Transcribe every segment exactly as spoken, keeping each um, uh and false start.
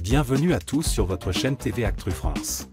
Bienvenue à tous sur votre chaîne T V Actu France.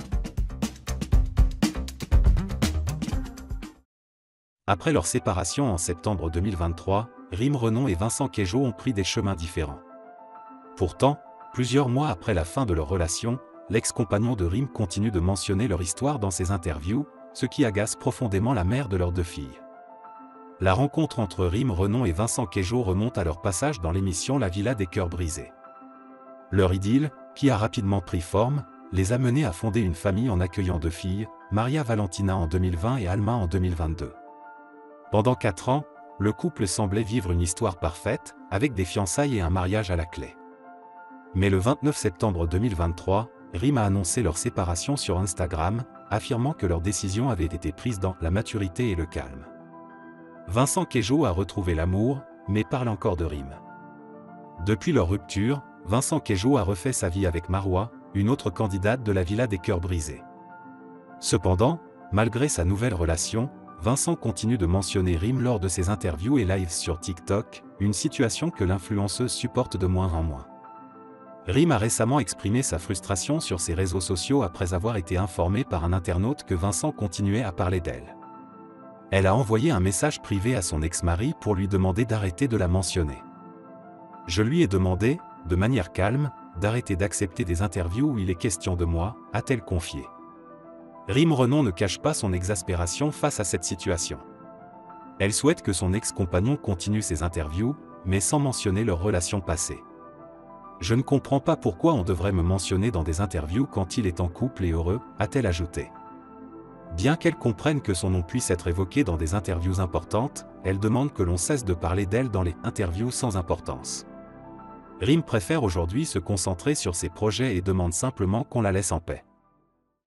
Après leur séparation en septembre deux mille vingt-trois, Rim Renon et Vincent Queijo ont pris des chemins différents. Pourtant, plusieurs mois après la fin de leur relation, l'ex-compagnon de Rim continue de mentionner leur histoire dans ses interviews, ce qui agace profondément la mère de leurs deux filles. La rencontre entre Rim Renon et Vincent Queijo remonte à leur passage dans l'émission La Villa des Cœurs Brisés. Leur idylle, qui a rapidement pris forme, les a menés à fonder une famille en accueillant deux filles, Maria Valentina en deux mille vingt et Alma en deux mille vingt-deux. Pendant quatre ans, le couple semblait vivre une histoire parfaite, avec des fiançailles et un mariage à la clé. Mais le vingt-neuf septembre deux mille vingt-trois, Rim a annoncé leur séparation sur Instagram, affirmant que leur décision avait été prise dans la maturité et le calme. Vincent Queijo a retrouvé l'amour, mais parle encore de Rim. Depuis leur rupture, Vincent Queijo a refait sa vie avec Marwa, une autre candidate de la Villa des Cœurs Brisés. Cependant, malgré sa nouvelle relation, Vincent continue de mentionner Rim lors de ses interviews et lives sur TikTok, une situation que l'influenceuse supporte de moins en moins. Rim a récemment exprimé sa frustration sur ses réseaux sociaux après avoir été informée par un internaute que Vincent continuait à parler d'elle. Elle a envoyé un message privé à son ex-mari pour lui demander d'arrêter de la mentionner. « Je lui ai demandé, de manière calme, d'arrêter d'accepter des interviews où il est question de moi », a-t-elle confié. Rim Renon ne cache pas son exaspération face à cette situation. Elle souhaite que son ex-compagnon continue ses interviews, mais sans mentionner leur relation passée. « Je ne comprends pas pourquoi on devrait me mentionner dans des interviews quand il est en couple et heureux », a-t-elle ajouté. Bien qu'elle comprenne que son nom puisse être évoqué dans des interviews importantes, elle demande que l'on cesse de parler d'elle dans les interviews sans importance. Rim préfère aujourd'hui se concentrer sur ses projets et demande simplement qu'on la laisse en paix.